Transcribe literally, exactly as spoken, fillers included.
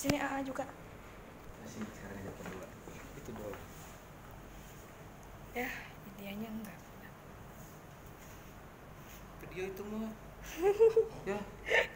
Sini A A juga. Masih sekarang aja berdua. Itu doang. Ya, dianya enggak. Video itu mah. Ya.